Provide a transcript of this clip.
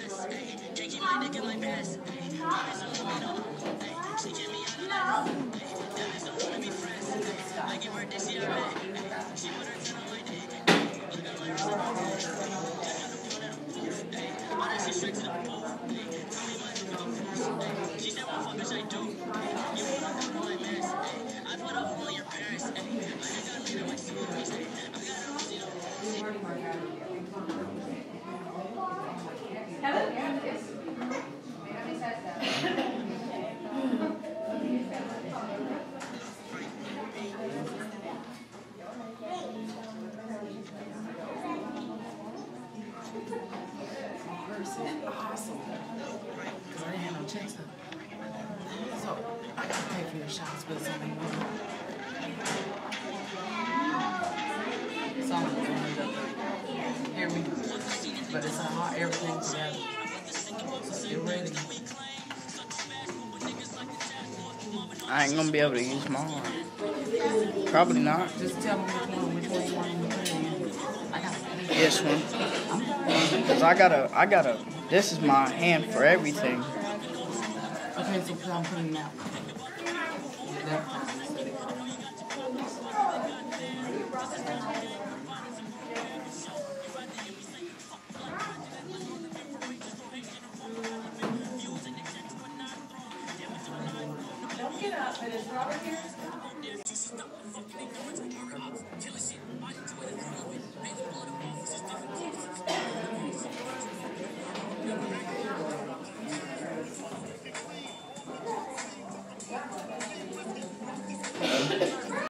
Awesome. Because I didn't have no checks up. So I got to pay for your shots with something more. It's all hear me? But it's all everything together. So get ready. I ain't gonna be able to use my arm. Probably not. Just tell me which one you want me to put in. I got This one. Cause I gotta, this is my hand for everything. Okay, so I'm putting that. Don't get up, but is Robert here?